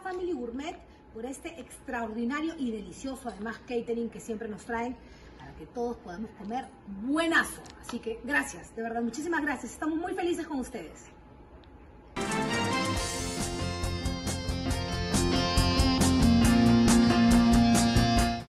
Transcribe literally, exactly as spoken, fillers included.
Family Gourmet por este extraordinario y delicioso, además, catering que siempre nos traen para que todos podamos comer buenazo. Así que gracias, de verdad, muchísimas gracias. Estamos muy felices con ustedes.